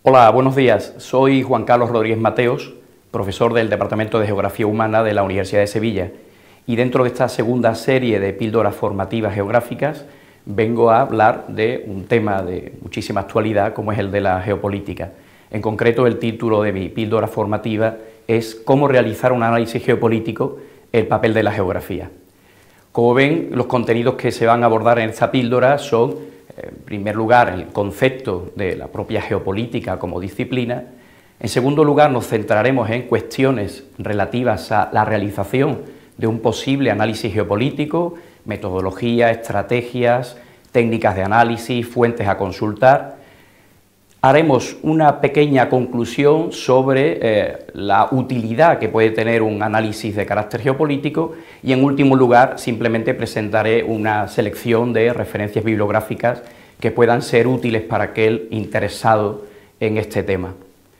Hola, buenos días. Soy Juan Carlos Rodríguez Mateos, profesor del Departamento de Geografía Humana de la Universidad de Sevilla, y dentro de esta segunda serie de píldoras formativas geográficas vengo a hablar de un tema de muchísima actualidad como es el de la geopolítica. En concreto, el título de mi píldora formativa es «Cómo realizar un análisis geopolítico, el papel de la geografía». Como ven, los contenidos que se van a abordar en esta píldora son, en primer lugar, el concepto de la propia geopolítica como disciplina. En segundo lugar, nos centraremos en cuestiones relativas a la realización de un posible análisis geopolítico, metodología, estrategias, técnicas de análisis, fuentes a consultar. Haremos una pequeña conclusión sobre la utilidad que puede tener un análisis de carácter geopolítico y, en último lugar, simplemente presentaré una selección de referencias bibliográficas que puedan ser útiles para aquel interesado en este tema.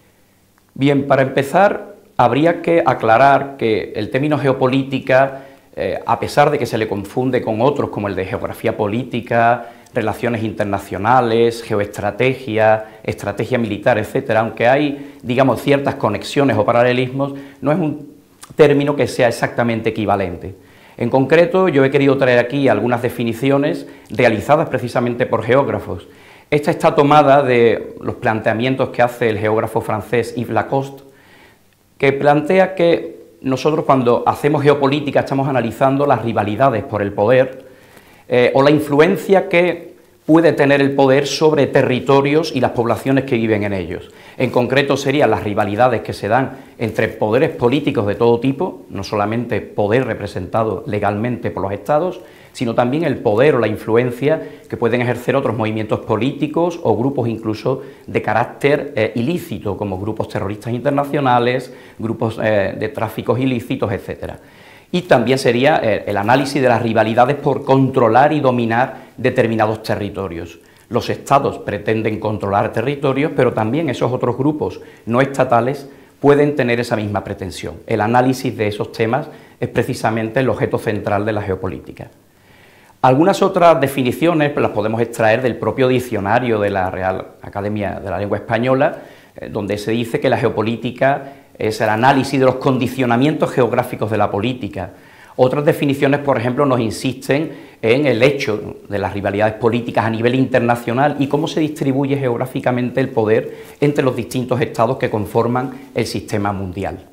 Bien, para empezar, habría que aclarar que el término geopolítica, a pesar de que se le confunde con otros como el de geografía política, relaciones internacionales, geoestrategia, estrategia militar, etcétera, aunque hay, digamos, ciertas conexiones o paralelismos, no es un término que sea exactamente equivalente. En concreto, yo he querido traer aquí algunas definiciones realizadas precisamente por geógrafos. Esta está tomada de los planteamientos que hace el geógrafo francés Yves Lacoste, que plantea que nosotros cuando hacemos geopolítica estamos analizando las rivalidades por el poder, o la influencia que puede tener el poder sobre territorios y las poblaciones que viven en ellos. En concreto serían las rivalidades que se dan entre poderes políticos de todo tipo, no solamente poder representado legalmente por los estados, sino también el poder o la influencia que pueden ejercer otros movimientos políticos o grupos incluso de carácter ilícito, como grupos terroristas internacionales, grupos de tráficos ilícitos, etcétera. Y también sería el análisis de las rivalidades por controlar y dominar determinados territorios. Los estados pretenden controlar territorios, pero también esos otros grupos no estatales pueden tener esa misma pretensión. El análisis de esos temas es precisamente el objeto central de la geopolítica. Algunas otras definiciones las podemos extraer del propio diccionario de la Real Academia de la Lengua Española, donde se dice que la geopolítica es el análisis de los condicionamientos geográficos de la política. Otras definiciones, por ejemplo, nos insisten en el hecho de las rivalidades políticas a nivel internacional y cómo se distribuye geográficamente el poder entre los distintos estados que conforman el sistema mundial.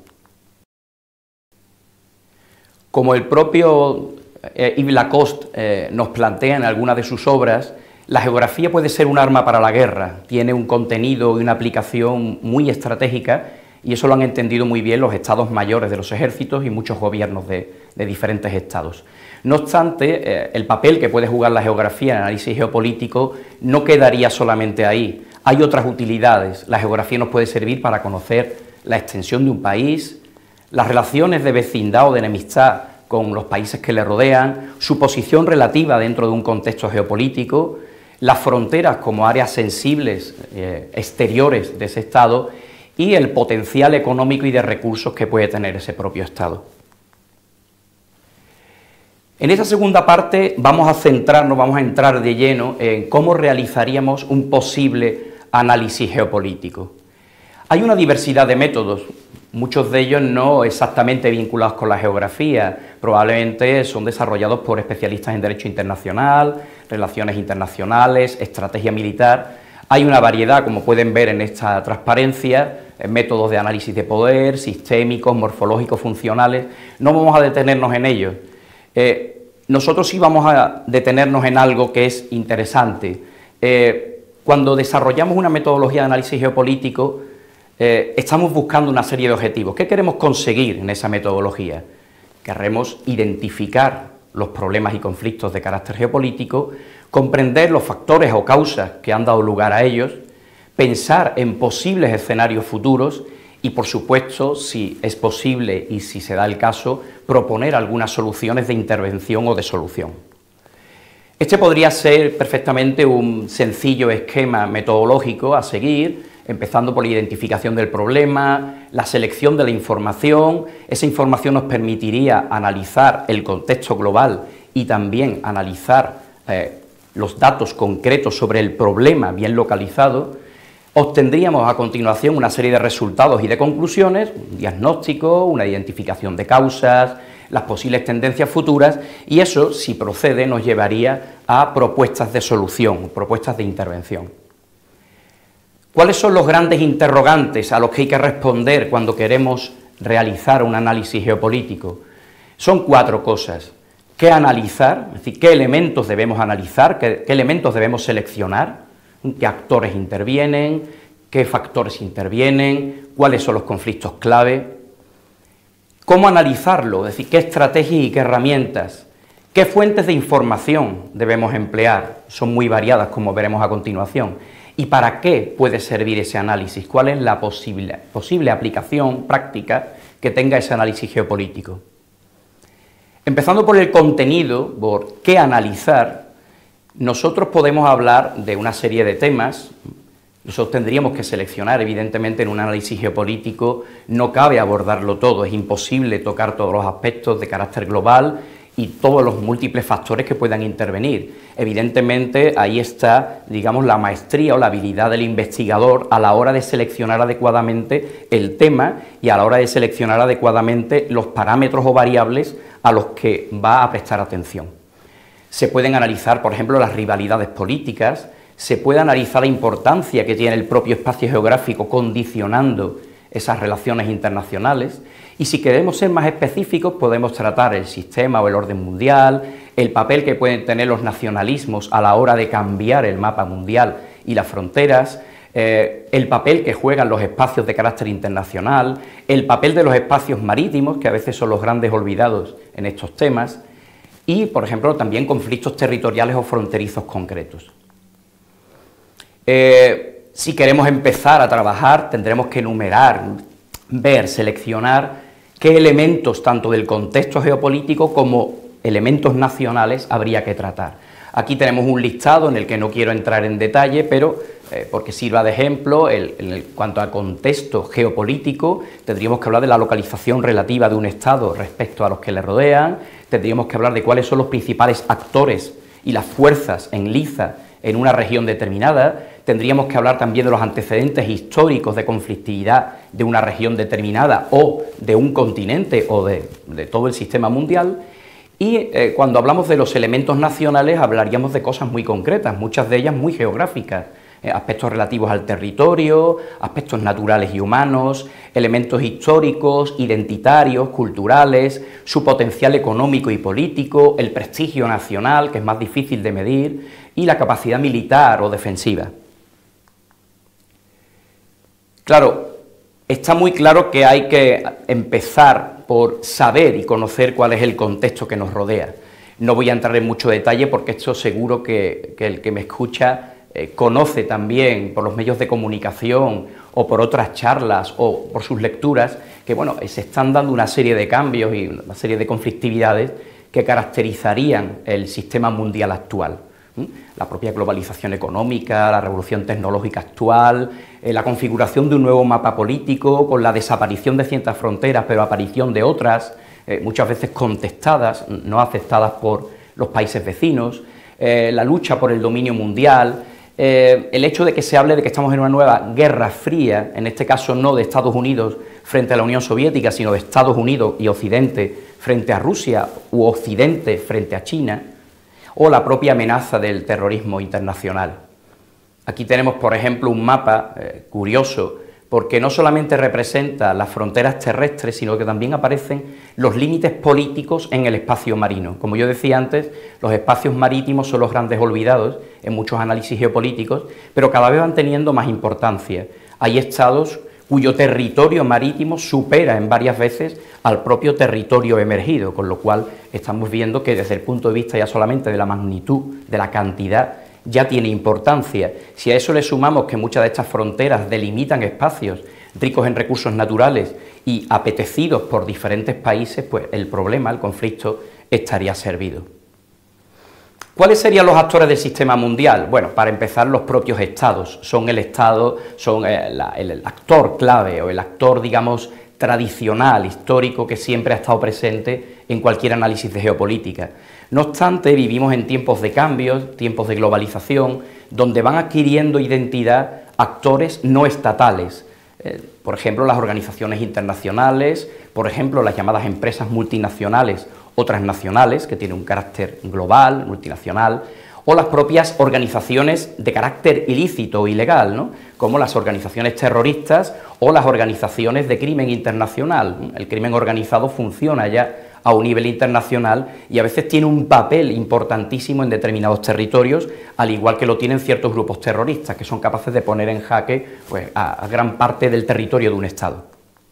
Como el propio Yves Lacoste nos plantea en algunas de sus obras, la geografía puede ser un arma para la guerra, tiene un contenido y una aplicación muy estratégica, y eso lo han entendido muy bien los estados mayores de los ejércitos y muchos gobiernos de diferentes estados. No obstante, el papel que puede jugar la geografía en el análisis geopolítico no quedaría solamente ahí. Hay otras utilidades. La geografía nos puede servir para conocer la extensión de un país, las relaciones de vecindad o de enemistad con los países que le rodean, su posición relativa dentro de un contexto geopolítico, las fronteras como áreas sensibles exteriores de ese estado, y el potencial económico y de recursos que puede tener ese propio estado. En esa segunda parte vamos a centrarnos, vamos a entrar de lleno en cómo realizaríamos un posible análisis geopolítico. Hay una diversidad de métodos, muchos de ellos no exactamente vinculados con la geografía, probablemente son desarrollados por especialistas en derecho internacional, relaciones internacionales, estrategia militar. Hay una variedad, como pueden ver en esta transparencia, métodos de análisis de poder, sistémicos, morfológicos, funcionales. No vamos a detenernos en ellos. Nosotros sí vamos a detenernos en algo que es interesante. Cuando desarrollamos una metodología de análisis geopolítico, estamos buscando una serie de objetivos. ¿Qué queremos conseguir en esa metodología? Queremos identificar los problemas y conflictos de carácter geopolítico, comprender los factores o causas que han dado lugar a ellos, pensar en posibles escenarios futuros y, por supuesto, si es posible y si se da el caso, proponer algunas soluciones de intervención o de solución. Este podría ser perfectamente un sencillo esquema metodológico a seguir, empezando por la identificación del problema, la selección de la información. Esa información nos permitiría analizar el contexto global y también analizar los datos concretos sobre el problema bien localizado. obtendríamos a continuación una serie de resultados y de conclusiones, un diagnóstico, una identificación de causas, las posibles tendencias futuras, y eso, si procede, nos llevaría a propuestas de solución, propuestas de intervención. ¿Cuáles son los grandes interrogantes a los que hay que responder cuando queremos realizar un análisis geopolítico? Son 4 cosas. ¿Qué analizar? Es decir, ¿qué elementos debemos analizar? ¿Qué elementos debemos seleccionar? ¿Qué actores intervienen? ¿Qué factores intervienen? ¿Cuáles son los conflictos clave? ¿Cómo analizarlo? Es decir, ¿qué estrategias y qué herramientas? ¿Qué fuentes de información debemos emplear? Son muy variadas, como veremos a continuación. ¿Y para qué puede servir ese análisis? ¿Cuál es la posible aplicación práctica que tenga ese análisis geopolítico? Empezando por el contenido, por qué analizar, nosotros podemos hablar de una serie de temas. Nosotros tendríamos que seleccionar, evidentemente, en un análisis geopolítico no cabe abordarlo todo, es imposible tocar todos los aspectos de carácter global y todos los múltiples factores que puedan intervenir. Evidentemente, ahí está, digamos, la maestría o la habilidad del investigador a la hora de seleccionar adecuadamente el tema y a la hora de seleccionar adecuadamente los parámetros o variables a los que va a prestar atención. Se pueden analizar, por ejemplo, las rivalidades políticas, se puede analizar la importancia que tiene el propio espacio geográfico condicionando esas relaciones internacionales, y si queremos ser más específicos podemos tratar el sistema o el orden mundial, el papel que pueden tener los nacionalismos a la hora de cambiar el mapa mundial y las fronteras, el papel que juegan los espacios de carácter internacional, el papel de los espacios marítimos, que a veces son los grandes olvidados en estos temas, y, por ejemplo, también conflictos territoriales o fronterizos concretos. Si queremos empezar a trabajar, tendremos que enumerar, ver, seleccionar qué elementos, tanto del contexto geopolítico como elementos nacionales, habría que tratar. Aquí tenemos un listado en el que no quiero entrar en detalle, pero porque sirva de ejemplo, en cuanto a contexto geopolítico, tendríamos que hablar de la localización relativa de un Estado respecto a los que le rodean, tendríamos que hablar de cuáles son los principales actores y las fuerzas en liza en una región determinada, tendríamos que hablar también de los antecedentes históricos de conflictividad de una región determinada o de un continente o de todo el sistema mundial, y cuando hablamos de los elementos nacionales hablaríamos de cosas muy concretas, muchas de ellas muy geográficas, aspectos relativos al territorio, aspectos naturales y humanos, elementos históricos, identitarios, culturales, su potencial económico y político, el prestigio nacional, que es más difícil de medir, y la capacidad militar o defensiva. Claro, está muy claro que hay que empezar por saber y conocer cuál es el contexto que nos rodea. No voy a entrar en mucho detalle porque esto seguro que el que me escucha conoce también por los medios de comunicación o por otras charlas o por sus lecturas que, bueno, se están dando una serie de cambios y una serie de conflictividades que caracterizarían el sistema mundial actual. La propia globalización económica, la revolución tecnológica actual, la configuración de un nuevo mapa político con la desaparición de ciertas fronteras, pero aparición de otras, muchas veces contestadas, no aceptadas por los países vecinos, la lucha por el dominio mundial, el hecho de que se hable de que estamos en una nueva guerra fría, en este caso no de Estados Unidos frente a la Unión Soviética, sino de Estados Unidos y Occidente frente a Rusia u Occidente frente a China, o la propia amenaza del terrorismo internacional. Aquí tenemos, por ejemplo, un mapa curioso, porque no solamente representa las fronteras terrestres, sino que también aparecen los límites políticos en el espacio marino. Como yo decía antes, los espacios marítimos son los grandes olvidados en muchos análisis geopolíticos, pero cada vez van teniendo más importancia. Hay estados cuyo territorio marítimo supera en varias veces al propio territorio emergido, con lo cual estamos viendo que desde el punto de vista ya solamente de la magnitud, de la cantidad, ya tiene importancia. Si a eso le sumamos que muchas de estas fronteras delimitan espacios ricos en recursos naturales y apetecidos por diferentes países, pues el problema, el conflicto, estaría servido. ¿Cuáles serían los actores del sistema mundial? Bueno, para empezar, los propios estados. Son el estado, son el actor clave o el actor, digamos, tradicional, histórico, que siempre ha estado presente en cualquier análisis de geopolítica. No obstante, vivimos en tiempos de cambios, tiempos de globalización, donde van adquiriendo identidad actores no estatales, por ejemplo, las organizaciones internacionales, por ejemplo, las llamadas empresas multinacionales o transnacionales, que tienen un carácter global, multinacional, o las propias organizaciones de carácter ilícito o ilegal, ¿no?, como las organizaciones terroristas o las organizaciones de crimen internacional. El crimen organizado funciona ya a un nivel internacional y a veces tiene un papel importantísimo en determinados territorios, al igual que lo tienen ciertos grupos terroristas, que son capaces de poner en jaque, pues, a gran parte del territorio de un Estado.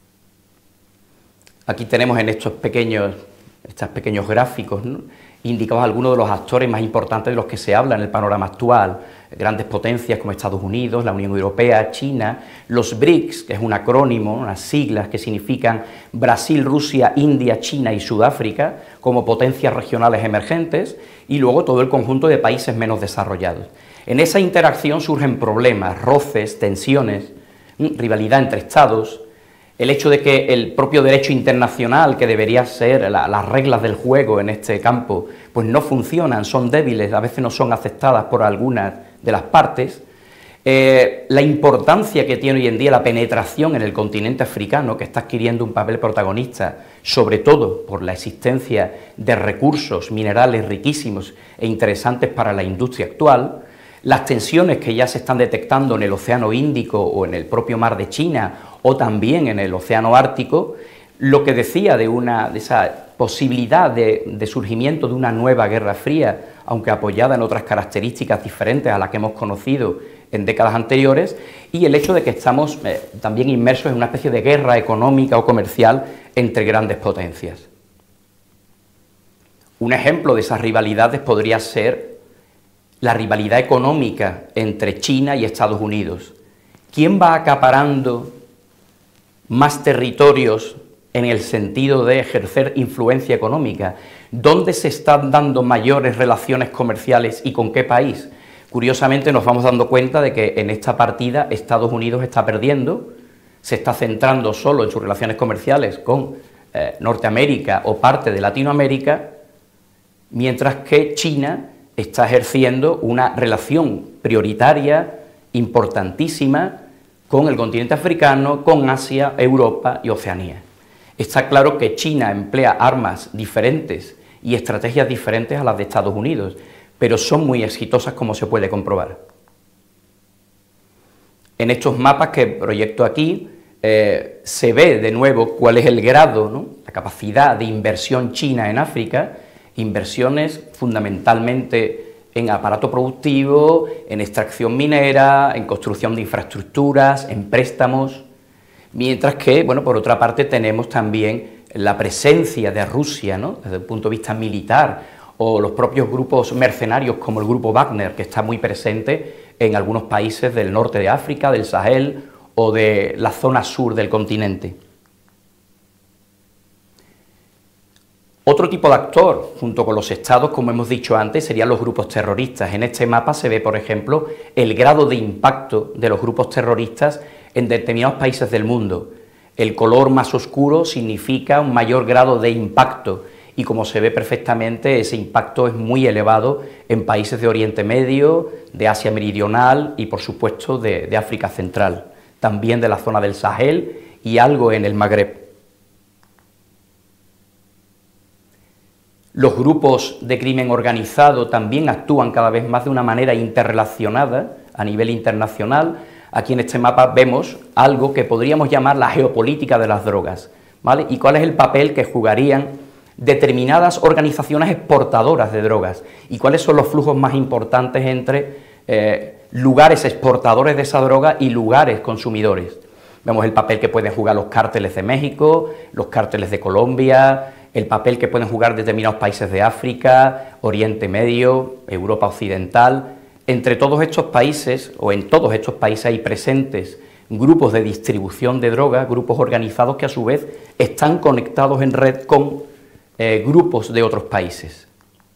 Aquí tenemos en estos pequeños gráficos, ¿no?, indicados algunos de los actores más importantes de los que se habla en el panorama actual, grandes potencias como Estados Unidos, la Unión Europea, China, los BRICS, que es un acrónimo, unas siglas que significan Brasil, Rusia, India, China y Sudáfrica, como potencias regionales emergentes, y luego todo el conjunto de países menos desarrollados. En esa interacción surgen problemas, roces, tensiones, rivalidad entre Estados, el hecho de que el propio derecho internacional, que debería ser las reglas del juego en este campo, pues no funcionan, son débiles, a veces no son aceptadas por algunas de las partes. La importancia que tiene hoy en día la penetración en el continente africano, que está adquiriendo un papel protagonista, sobre todo por la existencia de recursos minerales riquísimos e interesantes para la industria actual, las tensiones que ya se están detectando en el Océano Índico o en el propio Mar de China o también en el Océano Ártico, lo que decía de esa posibilidad de surgimiento de una nueva Guerra Fría, aunque apoyada en otras características diferentes a las que hemos conocido en décadas anteriores, y el hecho de que estamos también inmersos en una especie de guerra económica o comercial entre grandes potencias. Un ejemplo de esas rivalidades podría ser la rivalidad económica entre China y Estados Unidos. ¿Quién va acaparando más territorios en el sentido de ejercer influencia económica? ¿Dónde se están dando mayores relaciones comerciales y con qué país? Curiosamente nos vamos dando cuenta de que en esta partida Estados Unidos está perdiendo, se está centrando solo en sus relaciones comerciales con Norteamérica o parte de Latinoamérica, mientras que China está ejerciendo una relación prioritaria, importantísima, con el continente africano, con Asia, Europa y Oceanía. Está claro que China emplea armas diferentes y estrategias diferentes a las de Estados Unidos, pero son muy exitosas, como se puede comprobar. En estos mapas que proyecto aquí se ve de nuevo cuál es el grado, ¿no?, la capacidad de inversión china en África, inversiones fundamentalmente en aparato productivo, en extracción minera, en construcción de infraestructuras, en préstamos, mientras que, bueno, por otra parte tenemos también la presencia de Rusia, ¿no?, desde el punto de vista militar, o los propios grupos mercenarios como el grupo Wagner, que está muy presente en algunos países del norte de África, del Sahel o de la zona sur del continente. Otro tipo de actor, junto con los estados, como hemos dicho antes, serían los grupos terroristas. En este mapa se ve, por ejemplo, el grado de impacto de los grupos terroristas en determinados países del mundo. El color más oscuro significa un mayor grado de impacto y, como se ve perfectamente, ese impacto es muy elevado en países de Oriente Medio, de Asia Meridional y, por supuesto, de África Central, también de la zona del Sahel y algo en el Magreb. Los grupos de crimen organizado también actúan cada vez más de una manera interrelacionada a nivel internacional. Aquí en este mapa vemos algo que podríamos llamar la geopolítica de las drogas, ¿vale? Y cuál es el papel que jugarían determinadas organizaciones exportadoras de drogas y cuáles son los flujos más importantes entre lugares exportadores de esa droga y lugares consumidores. Vemos el papel que pueden jugar los cárteles de México, los cárteles de Colombia, el papel que pueden jugar determinados países de África, Oriente Medio, Europa Occidental. Entre todos estos países, o en todos estos países, hay presentes grupos de distribución de drogas, grupos organizados que a su vez están conectados en red con grupos de otros países.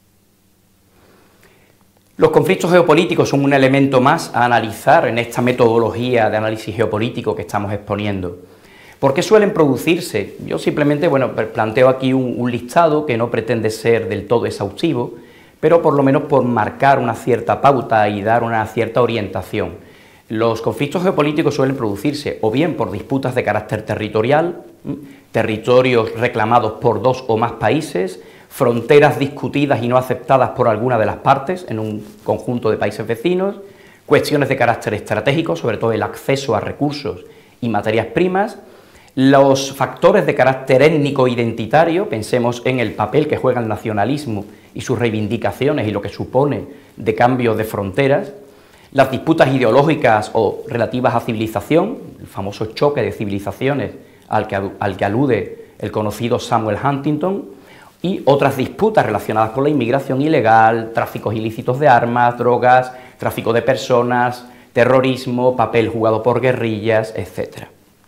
Los conflictos geopolíticos son un elemento más a analizar en esta metodología de análisis geopolítico que estamos exponiendo. ¿Por qué suelen producirse? Yo simplemente, bueno, planteo aquí un listado que no pretende ser del todo exhaustivo, pero por lo menos por marcar una cierta pauta y dar una cierta orientación. Los conflictos geopolíticos suelen producirse o bien por disputas de carácter territorial, territorios reclamados por dos o más países, fronteras discutidas y no aceptadas por alguna de las partes en un conjunto de países vecinos, cuestiones de carácter estratégico, sobre todo el acceso a recursos y materias primas, los factores de carácter étnico-identitario, pensemos en el papel que juega el nacionalismo y sus reivindicaciones y lo que supone de cambio de fronteras, las disputas ideológicas o relativas a civilización, el famoso choque de civilizaciones al que alude el conocido Samuel Huntington, y otras disputas relacionadas con la inmigración ilegal, tráficos ilícitos de armas, drogas, tráfico de personas, terrorismo, papel jugado por guerrillas, etc.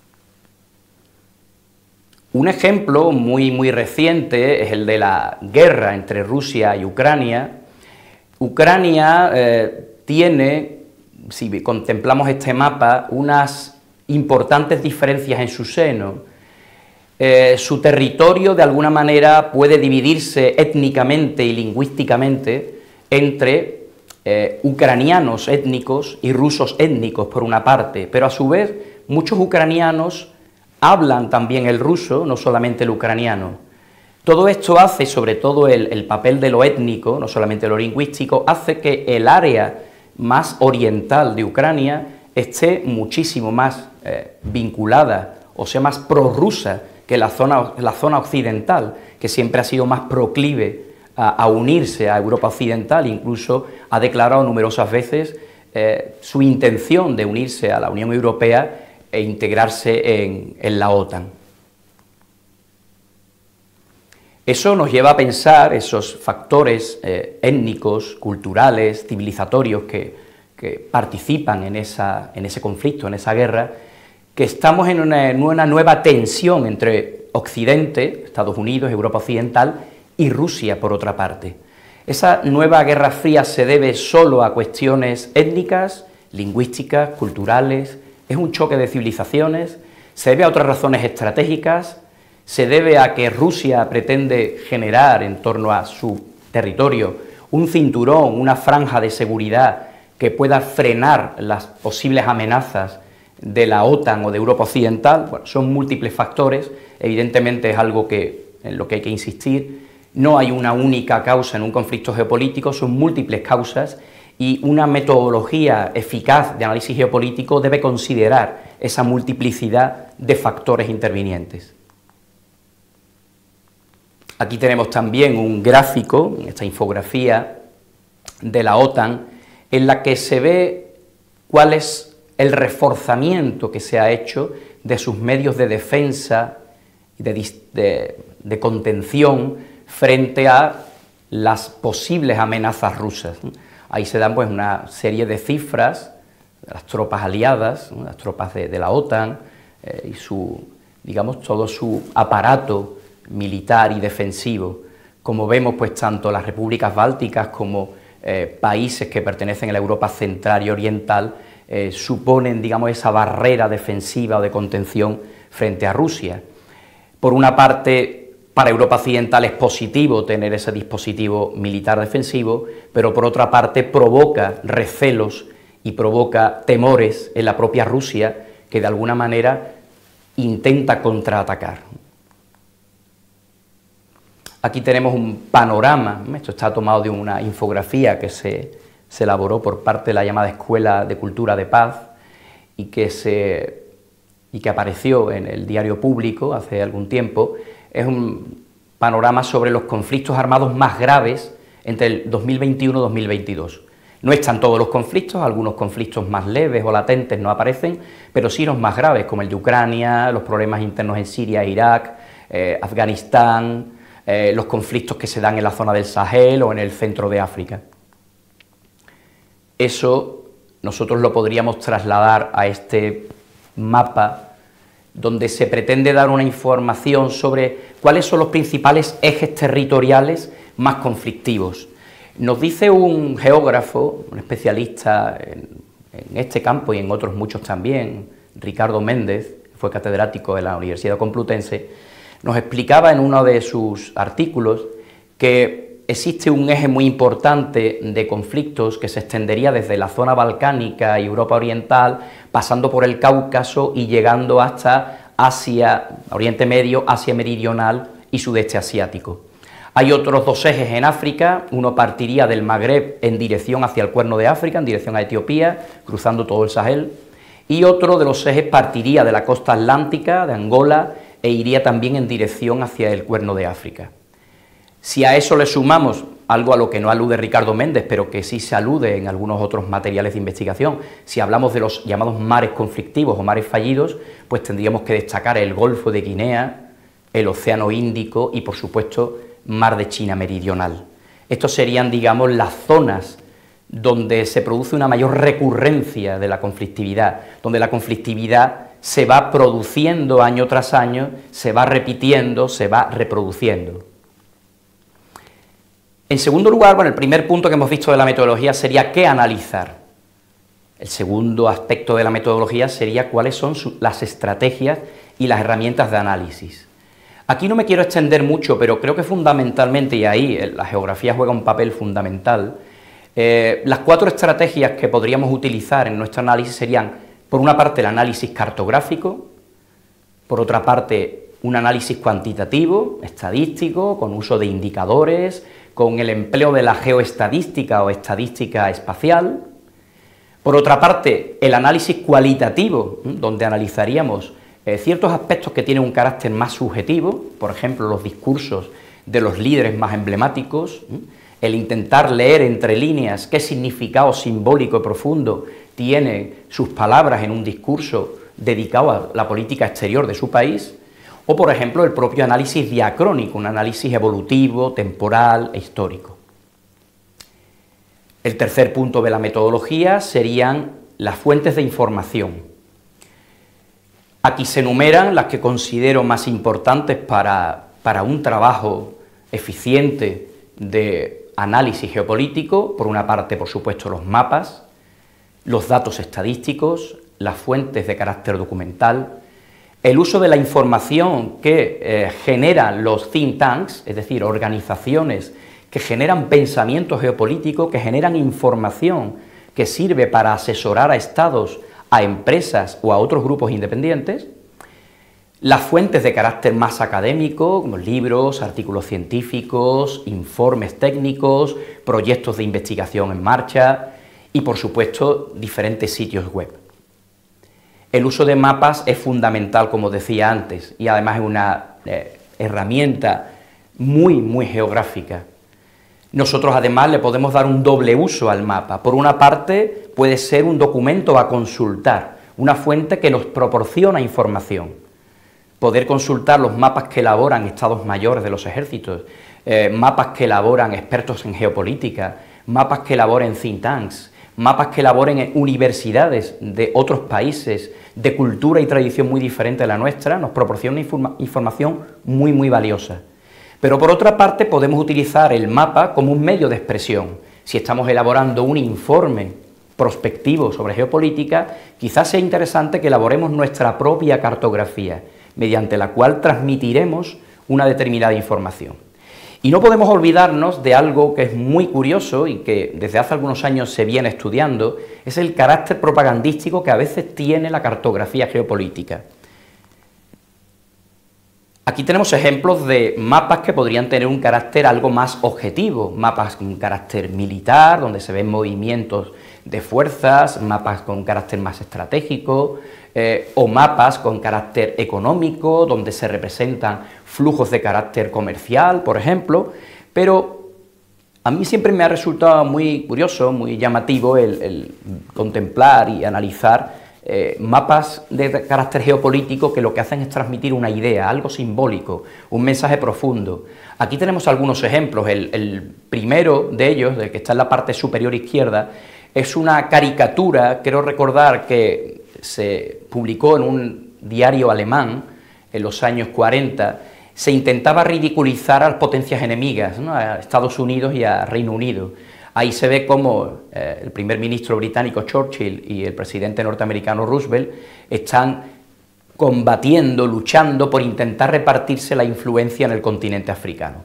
Un ejemplo muy reciente es el de la guerra entre Rusia y Ucrania. Ucrania tiene, si contemplamos este mapa, unas importantes diferencias en su seno. Su territorio, de alguna manera, puede dividirse étnicamente y lingüísticamente entre ucranianos étnicos y rusos étnicos, por una parte, pero a su vez muchos ucranianos hablan también el ruso, no solamente el ucraniano. Todo esto hace, sobre todo el papel de lo étnico, no solamente lo lingüístico, hace que el área más oriental de Ucrania esté muchísimo más vinculada, o sea, más prorrusa que la zona occidental, que siempre ha sido más proclive a unirse a Europa occidental, incluso ha declarado numerosas veces su intención de unirse a la Unión Europea e integrarse en la OTAN. Eso nos lleva a pensar esos factores étnicos, culturales, civilizatorios que participan en ese conflicto, en esa guerra, que estamos en una nueva tensión entre Occidente, Estados Unidos, Europa Occidental, y Rusia, por otra parte. Esa nueva Guerra Fría se debe solo a cuestiones étnicas, lingüísticas, culturales, es un choque de civilizaciones, se debe a otras razones estratégicas, se debe a que Rusia pretende generar en torno a su territorio un cinturón, una franja de seguridad que pueda frenar las posibles amenazas de la OTAN o de Europa Occidental. Bueno, son múltiples factores, evidentemente es algo en lo que hay que insistir. No hay una única causa en un conflicto geopolítico, son múltiples causas, y una metodología eficaz de análisis geopolítico debe considerar esa multiplicidad de factores intervinientes. Aquí tenemos también un gráfico, esta infografía de la OTAN, en la que se ve cuál es el reforzamiento que se ha hecho de sus medios de defensa, de contención frente a las posibles amenazas rusas. Ahí se dan pues una serie de cifras de las tropas aliadas, las tropas de la OTAN y todo su aparato militar y defensivo. Como vemos, pues tanto las repúblicas bálticas como países que pertenecen a la Europa central y oriental suponen, digamos, esa barrera defensiva o de contención frente a Rusia. Por una parte, para Europa occidental es positivo tener ese dispositivo militar defensivo, pero por otra parte provoca recelos y provoca temores en la propia Rusia, que de alguna manera intenta contraatacar. Aquí tenemos un panorama, esto está tomado de una infografía que se elaboró por parte de la llamada Escuela de Cultura de Paz y que apareció en el Diario Público hace algún tiempo. Es un panorama sobre los conflictos armados más graves entre el 2021 y 2022. No están todos los conflictos, algunos conflictos más leves o latentes no aparecen, pero sí los más graves, como el de Ucrania, los problemas internos en Siria, Irak, Afganistán, los conflictos que se dan en la zona del Sahel o en el centro de África. Eso nosotros lo podríamos trasladar a este mapa donde se pretende dar una información sobre cuáles son los principales ejes territoriales más conflictivos. Nos dice un geógrafo, un especialista en este campo y en otros muchos también, Ricardo Méndez, fue catedrático de la Universidad Complutense, nos explicaba en uno de sus artículos que existe un eje muy importante de conflictos que se extendería desde la zona balcánica y Europa Oriental, pasando por el Cáucaso y llegando hasta Asia, Oriente Medio, Asia Meridional y Sudeste Asiático. Hay otros dos ejes en África, uno partiría del Magreb en dirección hacia el Cuerno de África, en dirección a Etiopía, cruzando todo el Sahel, y otro de los ejes partiría de la costa atlántica, de Angola, e iría también en dirección hacia el Cuerno de África. Si a eso le sumamos algo a lo que no alude Ricardo Méndez, pero que sí se alude en algunos otros materiales de investigación, si hablamos de los llamados mares conflictivos o mares fallidos, pues tendríamos que destacar el Golfo de Guinea, el Océano Índico y, por supuesto, Mar de China Meridional. Estos serían, digamos, las zonas donde se produce una mayor recurrencia de la conflictividad, donde la conflictividad se va produciendo año tras año, se va repitiendo, se va reproduciendo. En segundo lugar, bueno, el primer punto que hemos visto de la metodología sería qué analizar. El segundo aspecto de la metodología sería cuáles son las estrategias y las herramientas de análisis. Aquí no me quiero extender mucho, pero creo que fundamentalmente, y ahí la geografía juega un papel fundamental, las cuatro estrategias que podríamos utilizar en nuestro análisis serían, por una parte, el análisis cartográfico, por otra parte, un análisis cuantitativo, estadístico, con uso de indicadores, con el empleo de la geoestadística o estadística espacial. Por otra parte, el análisis cualitativo, donde analizaríamos ciertos aspectos que tienen un carácter más subjetivo, por ejemplo, los discursos de los líderes más emblemáticos, el intentar leer entre líneas qué significado simbólico y profundo tienen sus palabras en un discurso dedicado a la política exterior de su país, o, por ejemplo, el propio análisis diacrónico, un análisis evolutivo, temporal e histórico. El tercer punto de la metodología serían las fuentes de información. Aquí se enumeran las que considero más importantes para un trabajo eficiente de análisis geopolítico. Por una parte, por supuesto, los mapas, los datos estadísticos, las fuentes de carácter documental, el uso de la información que generan los think tanks, es decir, organizaciones que generan pensamiento geopolítico, que generan información que sirve para asesorar a estados, a empresas o a otros grupos independientes, las fuentes de carácter más académico, como libros, artículos científicos, informes técnicos, proyectos de investigación en marcha y, por supuesto, diferentes sitios web. El uso de mapas es fundamental, como decía antes, y además es una herramienta muy geográfica. Nosotros además le podemos dar un doble uso al mapa. Por una parte puede ser un documento a consultar, una fuente que nos proporciona información. Poder consultar los mapas que elaboran estados mayores de los ejércitos, mapas que elaboran expertos en geopolítica, mapas que elaboren think tanks, mapas que elaboren en universidades de otros países de cultura y tradición muy diferente a la nuestra, nos proporciona información muy valiosa. Pero por otra parte podemos utilizar el mapa como un medio de expresión. Si estamos elaborando un informe prospectivo sobre geopolítica, quizás sea interesante que elaboremos nuestra propia cartografía, mediante la cual transmitiremos una determinada información. Y no podemos olvidarnos de algo que es muy curioso y que desde hace algunos años se viene estudiando, es el carácter propagandístico que a veces tiene la cartografía geopolítica. Aquí tenemos ejemplos de mapas que podrían tener un carácter algo más objetivo, mapas con un carácter militar, donde se ven movimientos de fuerzas, mapas con un carácter más estratégico, o mapas con carácter económico, donde se representan flujos de carácter comercial, por ejemplo, pero a mí siempre me ha resultado muy curioso, muy llamativo el contemplar y analizar mapas de carácter geopolítico que lo que hacen es transmitir una idea, algo simbólico, un mensaje profundo. Aquí tenemos algunos ejemplos. El primero de ellos, del que está en la parte superior izquierda, es una caricatura, creo recordar que se publicó en un diario alemán en los años 40, se intentaba ridiculizar a las potencias enemigas, ¿no?, a Estados Unidos y a Reino Unido. Ahí se ve cómo el primer ministro británico Churchill y el presidente norteamericano Roosevelt están combatiendo, luchando por intentar repartirse la influencia en el continente africano.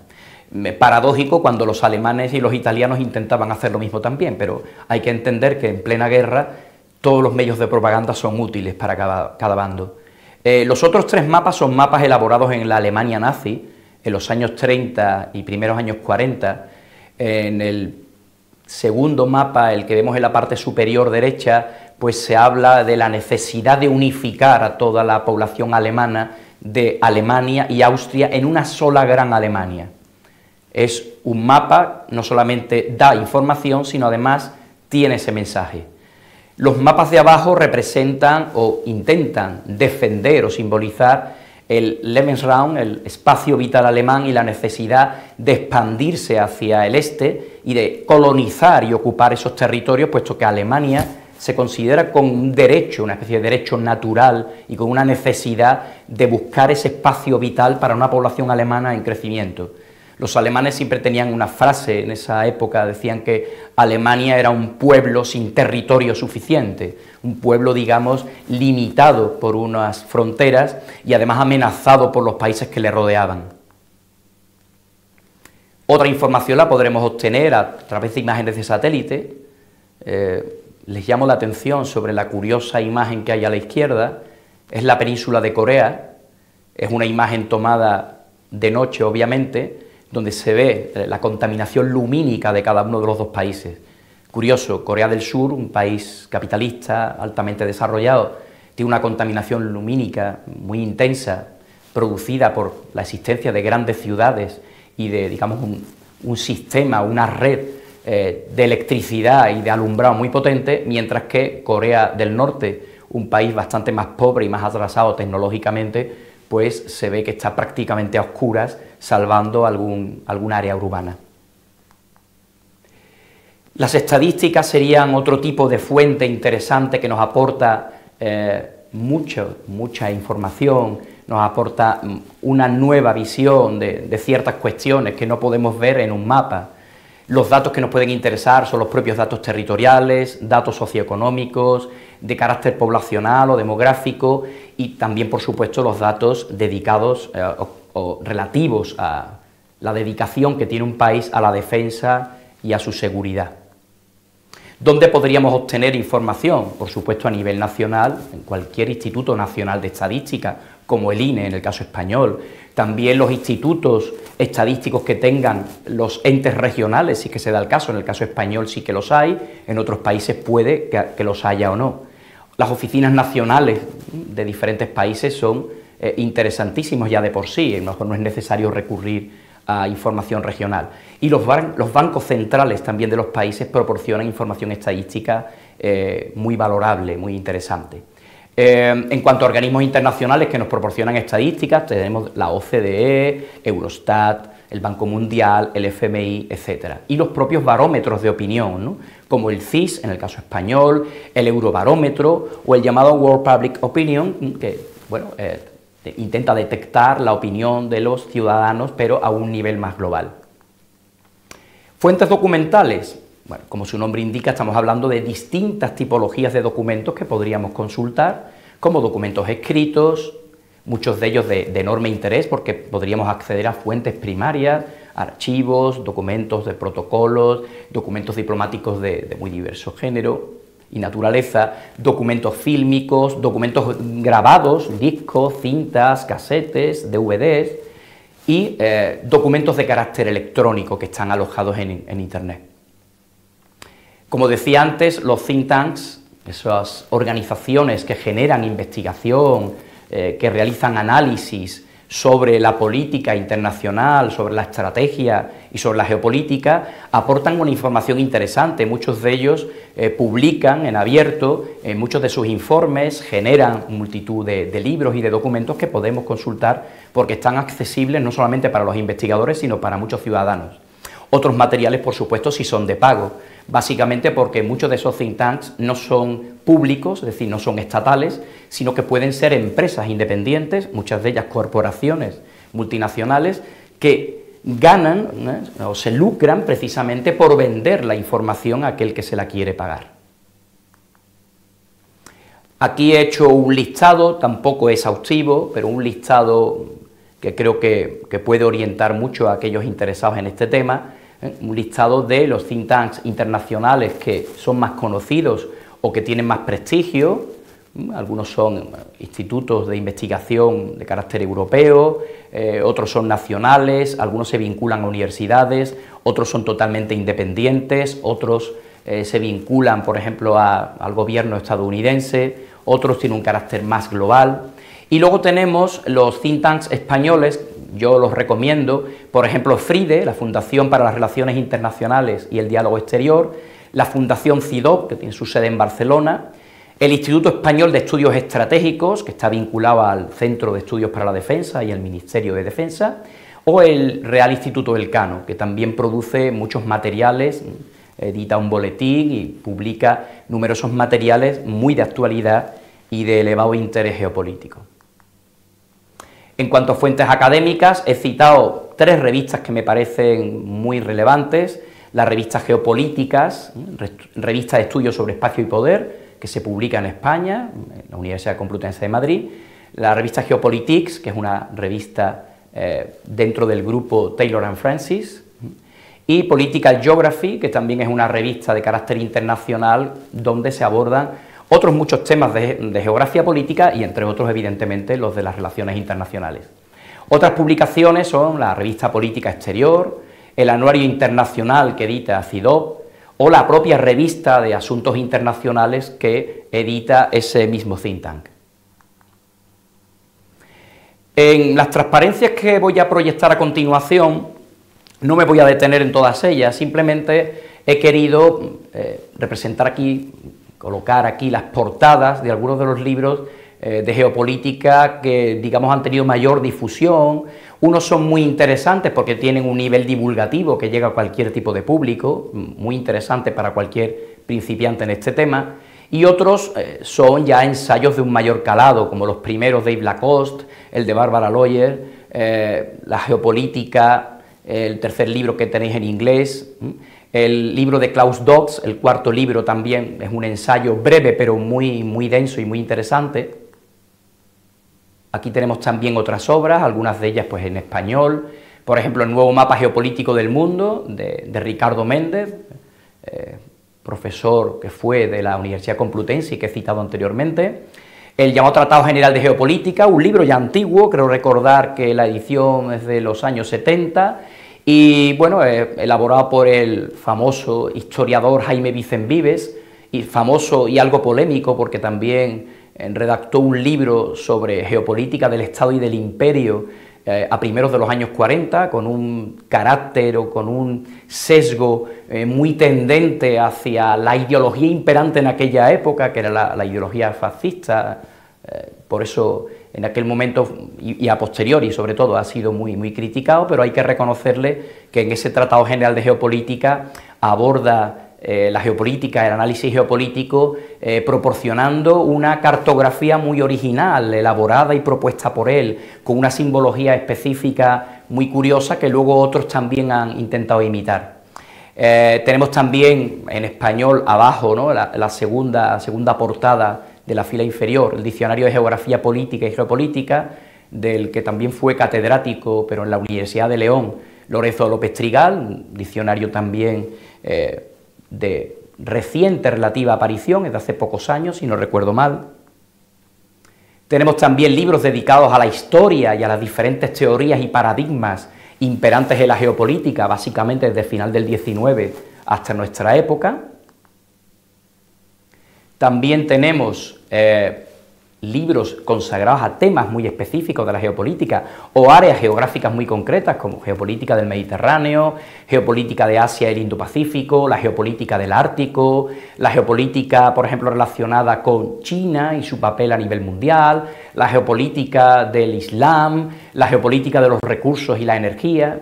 paradójico cuando los alemanes y los italianos intentaban hacer lo mismo también, pero hay que entender que en plena guerra todos los medios de propaganda son útiles para cada bando. Los otros 3 mapas son mapas elaborados en la Alemania nazi, en los años 30 y primeros años 40. En el segundo mapa, el que vemos en la parte superior derecha, pues se habla de la necesidad de unificar a toda la población alemana de Alemania y Austria en una sola gran Alemania. Es un mapa, no solamente da información, sino además tiene ese mensaje. Los mapas de abajo representan o intentan defender o simbolizar el Lebensraum, el espacio vital alemán, y la necesidad de expandirse hacia el este y de colonizar y ocupar esos territorios, puesto que Alemania se considera con un derecho, una especie de derecho natural y con una necesidad de buscar ese espacio vital para una población alemana en crecimiento. Los alemanes siempre tenían una frase en esa época, decían que Alemania era un pueblo sin territorio suficiente, un pueblo, digamos, limitado por unas fronteras y además amenazado por los países que le rodeaban. Otra información la podremos obtener a través de imágenes de satélite. Les llamo la atención sobre la curiosa imagen que hay a la izquierda, es la península de Corea, es una imagen tomada de noche, obviamente, donde se ve la contaminación lumínica de cada uno de los dos países. Curioso, Corea del Sur, un país capitalista, altamente desarrollado, tiene una contaminación lumínica muy intensa, producida por la existencia de grandes ciudades y de, digamos, un sistema, una red de electricidad y de alumbrado muy potente, mientras que Corea del Norte, un país bastante más pobre y más atrasado tecnológicamente, pues se ve que está prácticamente a oscuras, salvando algún área urbana. Las estadísticas serían otro tipo de fuente interesante que nos aporta mucha información, nos aporta una nueva visión de ciertas cuestiones que no podemos ver en un mapa. Los datos que nos pueden interesar son los propios datos territoriales, datos socioeconómicos, de carácter poblacional o demográfico, y también, por supuesto, los datos dedicados o relativos a la dedicación que tiene un país a la defensa y a su seguridad. ¿Dónde podríamos obtener información? Por supuesto, a nivel nacional, en cualquier Instituto Nacional de Estadística, como el INE en el caso español. También los institutos estadísticos que tengan los entes regionales, si es que se da el caso, en el caso español sí que los hay, en otros países puede que los haya o no. Las oficinas nacionales de diferentes países son interesantísimos ya de por sí, a lo mejor no es necesario recurrir a información regional. Y los bancos centrales también de los países proporcionan información estadística muy valorable, muy interesante. En cuanto a organismos internacionales que nos proporcionan estadísticas, tenemos la OCDE, Eurostat, el Banco Mundial, el FMI, etc. Y los propios barómetros de opinión, ¿no?, como el CIS, en el caso español, el Eurobarómetro o el llamado World Public Opinion, que, bueno, intenta detectar la opinión de los ciudadanos, pero a un nivel más global. Fuentes documentales. Bueno, como su nombre indica, estamos hablando de distintas tipologías de documentos que podríamos consultar, como documentos escritos, muchos de ellos de enorme interés porque podríamos acceder a fuentes primarias, archivos, documentos de protocolos, documentos diplomáticos de muy diverso género y naturaleza, documentos fílmicos, documentos grabados, discos, cintas, casetes, DVDs y documentos de carácter electrónico que están alojados en Internet. Como decía antes, los think tanks, esas organizaciones que generan investigación, que realizan análisis sobre la política internacional, sobre la estrategia y sobre la geopolítica, aportan una información interesante. Muchos de ellos publican en abierto muchos de sus informes, generan multitud de libros y de documentos que podemos consultar porque están accesibles no solamente para los investigadores, sino para muchos ciudadanos. Otros materiales, por supuesto, sí son de pago, básicamente porque muchos de esos think tanks no son públicos, es decir, no son estatales, sino que pueden ser empresas independientes, muchas de ellas corporaciones multinacionales, que ganan o se lucran precisamente por vender la información a aquel que se la quiere pagar. Aquí he hecho un listado, tampoco exhaustivo, pero un listado que creo que puede orientar mucho a aquellos interesados en este tema, un listado de los think tanks internacionales que son más conocidos o que tienen más prestigio. Algunos son institutos de investigación de carácter europeo, otros son nacionales, algunos se vinculan a universidades, otros son totalmente independientes, otros se vinculan, por ejemplo, al gobierno estadounidense, otros tienen un carácter más global. Y luego tenemos los think tanks españoles, yo los recomiendo, por ejemplo, FRIDE, la Fundación para las Relaciones Internacionales y el Diálogo Exterior, la Fundación CIDOB, que tiene su sede en Barcelona, el Instituto Español de Estudios Estratégicos, que está vinculado al Centro de Estudios para la Defensa y el Ministerio de Defensa, o el Real Instituto Elcano, que también produce muchos materiales, edita un boletín y publica numerosos materiales muy de actualidad y de elevado interés geopolítico. En cuanto a fuentes académicas, he citado 3 revistas que me parecen muy relevantes: la revista Geopolíticas, revista de estudios sobre espacio y poder, que se publica en España, en la Universidad Complutense de Madrid; la revista Geopolitics, que es una revista dentro del grupo Taylor and Francis, y Political Geography, que también es una revista de carácter internacional donde se abordan otros muchos temas de geografía política y, entre otros, evidentemente, los de las relaciones internacionales. Otras publicaciones son la revista Política Exterior, el anuario internacional que edita CIDOB o la propia revista de asuntos internacionales que edita ese mismo think tank. En las transparencias que voy a proyectar a continuación, no me voy a detener en todas ellas, simplemente he querido representar aquí, colocar aquí las portadas de algunos de los libros de geopolítica que, digamos, han tenido mayor difusión. Unos son muy interesantes porque tienen un nivel divulgativo que llega a cualquier tipo de público, muy interesante para cualquier principiante en este tema, y otros son ya ensayos de un mayor calado, como los primeros de Yves Lacoste, el de Barbara Loyer, la geopolítica, el tercer libro que tenéis en inglés, el libro de Klaus Dodds, el cuarto libro también es un ensayo breve pero muy denso y muy interesante. Aquí tenemos también otras obras, algunas de ellas pues en español, por ejemplo el nuevo mapa geopolítico del mundo de Ricardo Méndez, profesor que fue de la Universidad Complutense y que he citado anteriormente, el llamado Tratado General de Geopolítica, un libro ya antiguo, creo recordar que la edición es de los años 70, y bueno, elaborado por el famoso historiador Jaime Vicent Vives, y famoso y algo polémico porque también redactó un libro sobre geopolítica del Estado y del Imperio a primeros de los años 40, con un carácter o con un sesgo muy tendente hacia la ideología imperante en aquella época, que era la ideología fascista. Por eso en aquel momento y a posteriori sobre todo ha sido muy criticado, pero hay que reconocerle que en ese Tratado General de Geopolítica aborda la geopolítica, el análisis geopolítico, proporcionando una cartografía muy original, elaborada y propuesta por él, con una simbología específica muy curiosa que luego otros también han intentado imitar. Tenemos también en español abajo, ¿no?, la segunda portada de la fila inferior, el Diccionario de Geografía Política y Geopolítica, del que también fue catedrático, pero en la Universidad de León, Lorenzo López Trigal, un diccionario también de reciente relativa aparición, es de hace pocos años, si no recuerdo mal. Tenemos también libros dedicados a la historia y a las diferentes teorías y paradigmas imperantes en la geopolítica, básicamente desde el final del XIX hasta nuestra época. También tenemos libros consagrados a temas muy específicos de la geopolítica o áreas geográficas muy concretas, como geopolítica del Mediterráneo, geopolítica de Asia y el Indo-Pacífico, la geopolítica del Ártico, la geopolítica, por ejemplo, relacionada con China y su papel a nivel mundial, la geopolítica del Islam, la geopolítica de los recursos y la energía,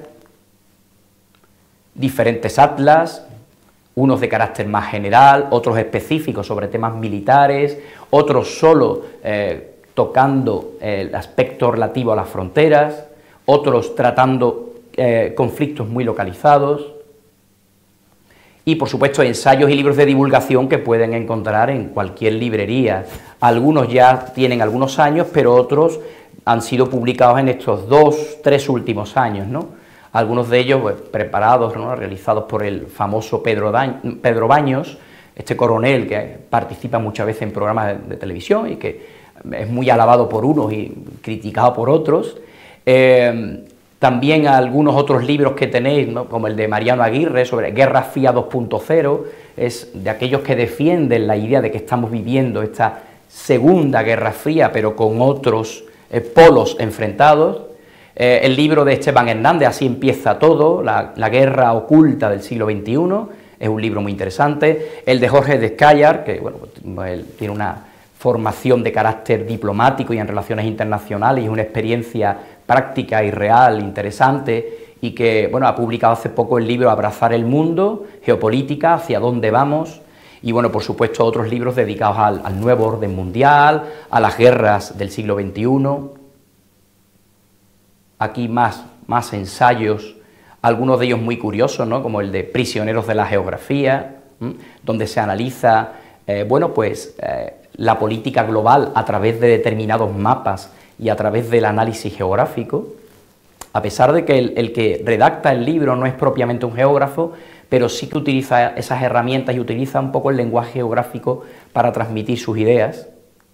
diferentes atlas, unos de carácter más general, otros específicos sobre temas militares, otros solo tocando el aspecto relativo a las fronteras, otros tratando conflictos muy localizados, y por supuesto ensayos y libros de divulgación que pueden encontrar en cualquier librería. Algunos ya tienen algunos años, pero otros han sido publicados en estos 2-3 últimos años, ¿no? Algunos de ellos pues, preparados, ¿no?, realizados por el famoso Pedro Baños, este coronel que participa muchas veces en programas de televisión y que es muy alabado por unos y criticado por otros. También algunos otros libros que tenéis, ¿no?, como el de Mariano Aguirre sobre Guerra Fría 2.0, es de aquellos que defienden la idea de que estamos viviendo esta segunda Guerra Fría, pero con otros polos enfrentados. El libro de Esteban Hernández, Así empieza todo, la guerra oculta del siglo XXI, es un libro muy interesante. El de Jorge Descayar, que bueno, él tiene una formación de carácter diplomático y en relaciones internacionales y una experiencia práctica y real interesante, y que bueno, ha publicado hace poco el libro Abrazar el mundo, geopolítica, hacia dónde vamos, y bueno, por supuesto otros libros dedicados al nuevo orden mundial, a las guerras del siglo XXI. Aquí más ensayos, algunos de ellos muy curiosos, ¿no?, como el de Prisioneros de la Geografía, donde se analiza la política global a través de determinados mapas y a través del análisis geográfico, a pesar de que el que redacta el libro no es propiamente un geógrafo, pero sí que utiliza esas herramientas y utiliza un poco el lenguaje geográfico para transmitir sus ideas.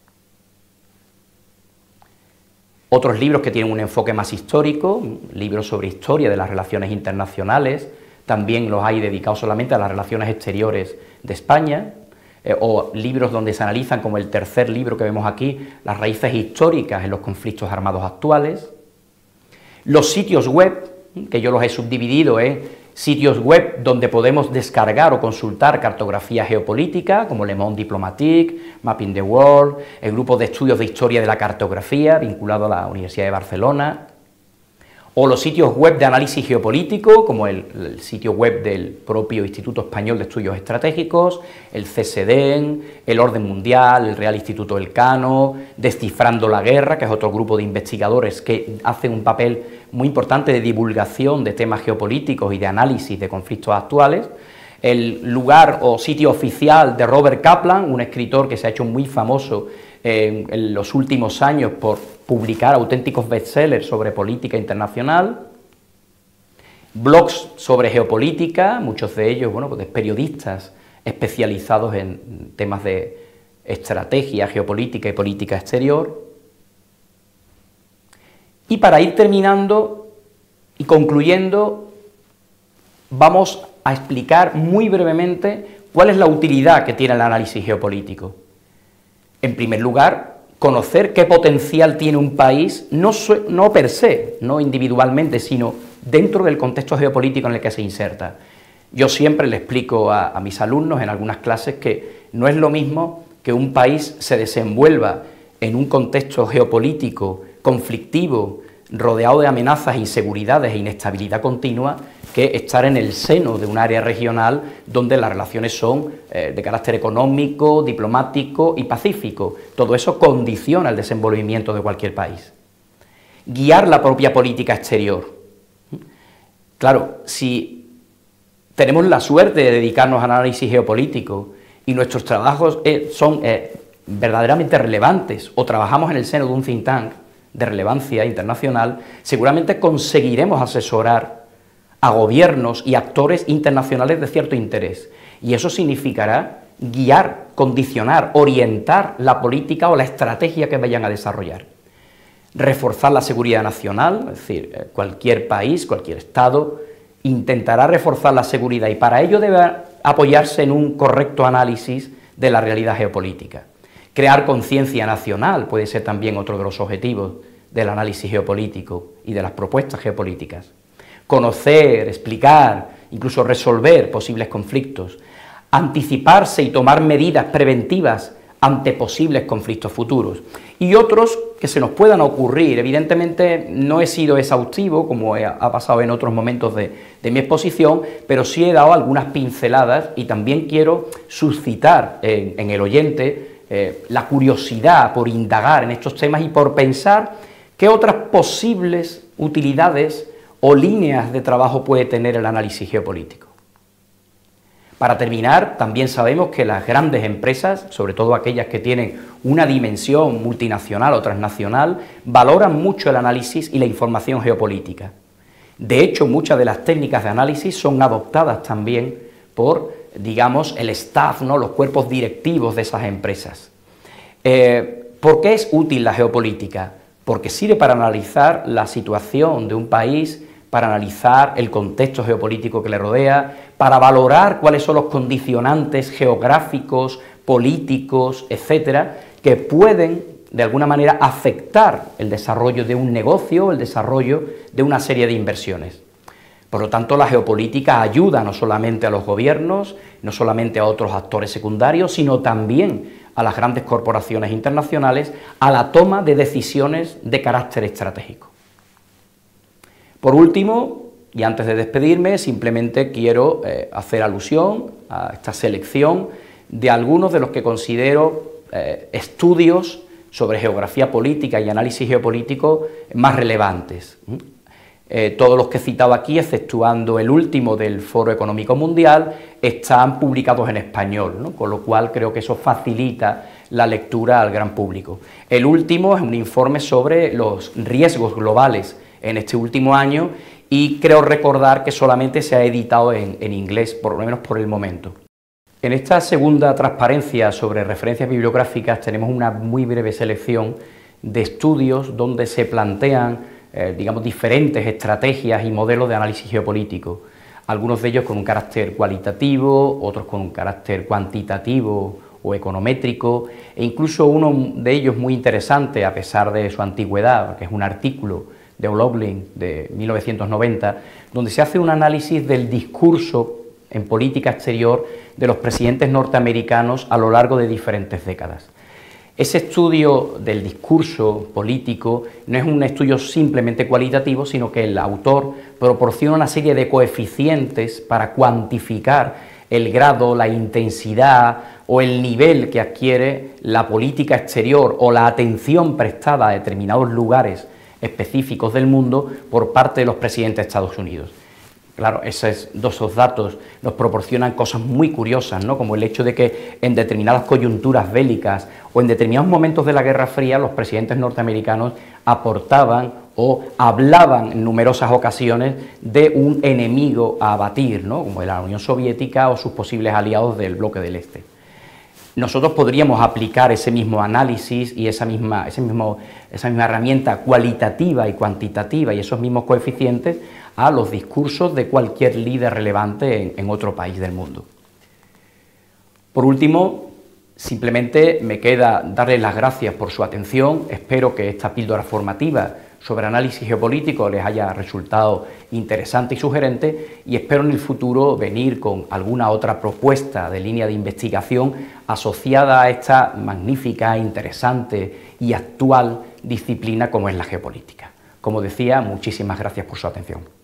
Otros libros que tienen un enfoque más histórico, libros sobre historia de las relaciones internacionales, también los hay dedicados solamente a las relaciones exteriores de España, o libros donde se analizan, como el tercer libro que vemos aquí, las raíces históricas en los conflictos armados actuales. Los sitios web, que yo los he subdividido en sitios web donde podemos descargar o consultar cartografía geopolítica, como Le Monde Diplomatique, Mapping the World, el grupo de estudios de historia de la cartografía, vinculado a la Universidad de Barcelona, o los sitios web de análisis geopolítico, como el sitio web del propio Instituto Español de Estudios Estratégicos, el CSDEN, el Orden Mundial, el Real Instituto Elcano, Descifrando la Guerra, que es otro grupo de investigadores que hacen un papel muy importante de divulgación de temas geopolíticos y de análisis de conflictos actuales, el lugar o sitio oficial de Robert Kaplan, un escritor que se ha hecho muy famoso en los últimos años por publicar auténticos bestsellers sobre política internacional, blogs sobre geopolítica, muchos de ellos, bueno, pues periodistas especializados en temas de estrategia, geopolítica y política exterior. Y para ir terminando y concluyendo, vamos a explicar muy brevemente cuál es la utilidad que tiene el análisis geopolítico. En primer lugar, conocer qué potencial tiene un país, no per se, no individualmente, sino dentro del contexto geopolítico en el que se inserta. Yo siempre le explico a mis alumnos en algunas clases que no es lo mismo que un país se desenvuelva en un contexto geopolítico conflictivo, rodeado de amenazas, inseguridades e inestabilidad continua, que estar en el seno de un área regional donde las relaciones son de carácter económico, diplomático y pacífico. Todo eso condiciona el desenvolvimiento de cualquier país. Guiar la propia política exterior. Claro, si tenemos la suerte de dedicarnos al análisis geopolítico y nuestros trabajos son verdaderamente relevantes, o trabajamos en el seno de un think tank de relevancia internacional, seguramente conseguiremos asesorar a gobiernos y actores internacionales de cierto interés, y eso significará guiar, condicionar, orientar la política o la estrategia que vayan a desarrollar. Reforzar la seguridad nacional, es decir, cualquier país, cualquier Estado, intentará reforzar la seguridad y para ello debe apoyarse en un correcto análisis de la realidad geopolítica. Crear conciencia nacional puede ser también otro de los objetivos del análisis geopolítico y de las propuestas geopolíticas. Conocer, explicar, incluso resolver posibles conflictos, anticiparse y tomar medidas preventivas ante posibles conflictos futuros. Y otros que se nos puedan ocurrir. Evidentemente no he sido exhaustivo, como ha pasado en otros momentos de mi exposición, pero sí he dado algunas pinceladas y también quiero suscitar en el oyente la curiosidad por indagar en estos temas y por pensar qué otras posibles utilidades o líneas de trabajo puede tener el análisis geopolítico. Para terminar, también sabemos que las grandes empresas, sobre todo aquellas que tienen una dimensión multinacional o transnacional, valoran mucho el análisis y la información geopolítica. De hecho, muchas de las técnicas de análisis son adoptadas también por, digamos, el staff, ¿no?, los cuerpos directivos de esas empresas. ¿Por qué es útil la geopolítica? Porque sirve para analizar la situación de un país, para analizar el contexto geopolítico que le rodea, para valorar cuáles son los condicionantes geográficos, políticos, etcétera, que pueden, de alguna manera, afectar el desarrollo de un negocio, el desarrollo de una serie de inversiones. Por lo tanto, la geopolítica ayuda no solamente a los gobiernos, no solamente a otros actores secundarios, sino también a las grandes corporaciones internacionales a la toma de decisiones de carácter estratégico. Por último, y antes de despedirme, simplemente quiero hacer alusión a esta selección de algunos de los que considero estudios sobre geografía política y análisis geopolítico más relevantes. Todos los que he citado aquí, exceptuando el último del Foro Económico Mundial, están publicados en español, ¿no?, con lo cual creo que eso facilita la lectura al gran público. El último es un informe sobre los riesgos globales en este último año y creo recordar que solamente se ha editado en inglés, por lo menos por el momento. En esta segunda transparencia sobre referencias bibliográficas tenemos una muy breve selección de estudios donde se plantean, digamos, diferentes estrategias y modelos de análisis geopolítico, algunos de ellos con un carácter cualitativo, otros con un carácter cuantitativo o econométrico, e incluso uno de ellos muy interesante, a pesar de su antigüedad, que es un artículo de O'Loughlin de 1990, donde se hace un análisis del discurso en política exterior de los presidentes norteamericanos a lo largo de diferentes décadas. Ese estudio del discurso político no es un estudio simplemente cualitativo, sino que el autor proporciona una serie de coeficientes para cuantificar el grado, la intensidad o el nivel que adquiere la política exterior o la atención prestada a determinados lugares específicos del mundo por parte de los presidentes de Estados Unidos. Claro, esos datos nos proporcionan cosas muy curiosas, ¿no?, como el hecho de que en determinadas coyunturas bélicas o en determinados momentos de la Guerra Fría los presidentes norteamericanos aportaban o hablaban en numerosas ocasiones de un enemigo a abatir, ¿no?, como la Unión Soviética o sus posibles aliados del bloque del Este. Nosotros podríamos aplicar ese mismo análisis y esa misma herramienta cualitativa y cuantitativa y esos mismos coeficientes a los discursos de cualquier líder relevante en otro país del mundo. Por último, simplemente me queda darles las gracias por su atención. Espero que esta píldora formativa sobre análisis geopolítico les haya resultado interesante y sugerente, y espero en el futuro venir con alguna otra propuesta de línea de investigación asociada a esta magnífica, interesante y actual disciplina como es la geopolítica. Como decía, muchísimas gracias por su atención.